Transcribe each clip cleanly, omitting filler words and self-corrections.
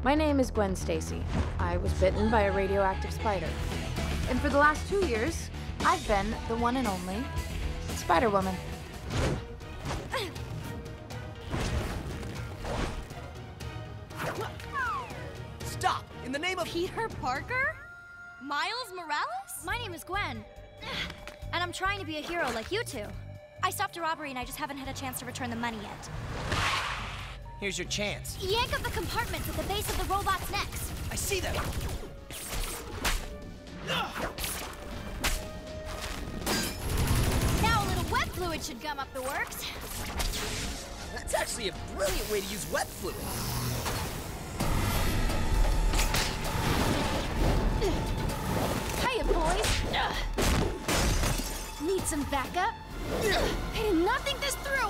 My name is Gwen Stacy. I was bitten by a radioactive spider. And for the last 2 years, I've been the one and only Spider-Woman. Stop! In the name of Peter Parker? Miles Morales? My name is Gwen. And I'm trying to be a hero like you two. I stopped a robbery and I just haven't had a chance to return the money yet. Here's your chance. Yank up the compartments at the base of the robot's necks. I see them. Now a little wet fluid should gum up the works. That's actually a brilliant way to use wet fluid. Hiya, boys. Need some backup? I did not think this through.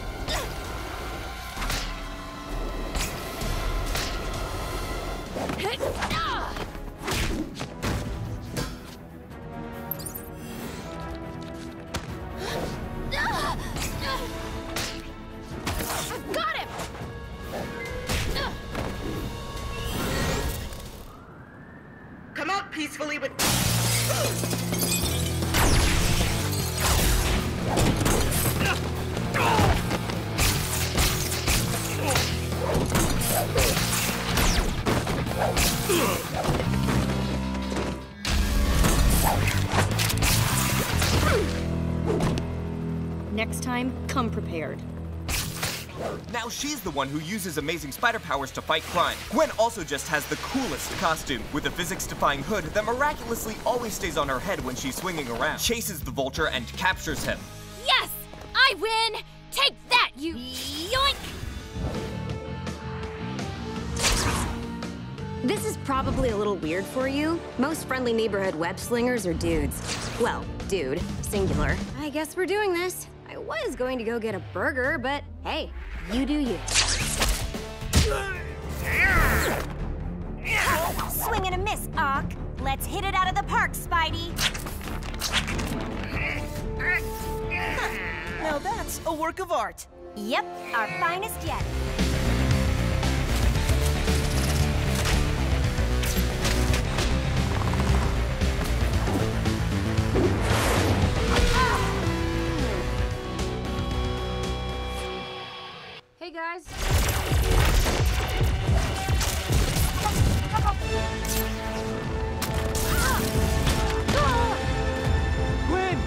I've got him! Come out peacefully with... Next time, come prepared. Now she's the one who uses amazing spider powers to fight crime. Gwen also just has the coolest costume, with a physics-defying hood that miraculously always stays on her head when she's swinging around, chases the vulture, and captures him. Yes! I win! Take that, you yoink! This is probably a little weird for you. Most friendly neighborhood web slingers are dudes. Well, dude, singular. I guess we're doing this. I was going to go get a burger, but hey, you do you. Swing and a miss, Ock. Let's hit it out of the park, Spidey. Now that's a work of art. Yep, our finest yet. Hey guys. Gwen!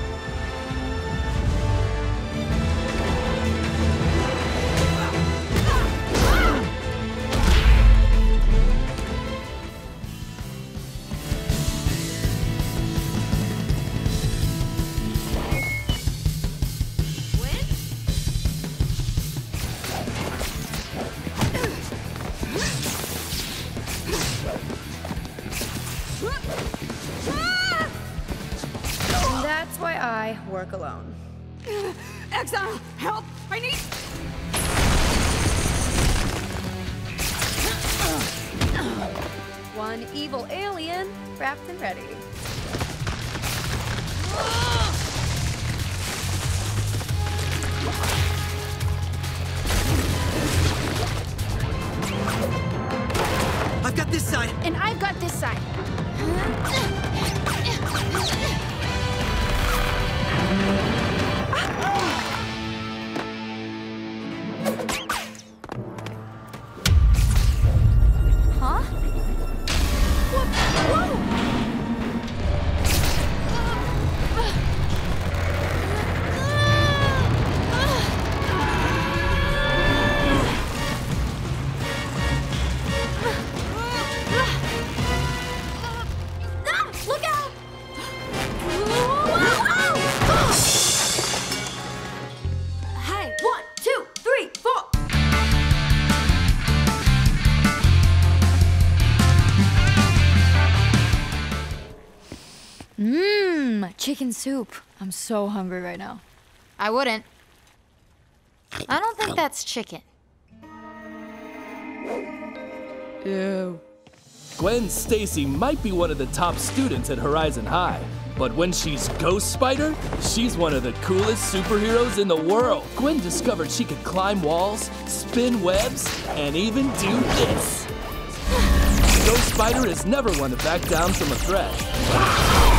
And that's why I work alone. Exile, help! I need... One evil alien wrapped and ready. I've got this side. And I've got this side. Huh? Whoa! Look out! Hey, 1, 2, 3, 4. Chicken soup. I'm so hungry right now. I wouldn't. I don't think that's chicken. Ew. Gwen Stacy might be one of the top students at Horizon High, but when she's Ghost Spider, she's one of the coolest superheroes in the world. Gwen discovered she could climb walls, spin webs, and even do this. Ghost Spider is never one to back down from a threat.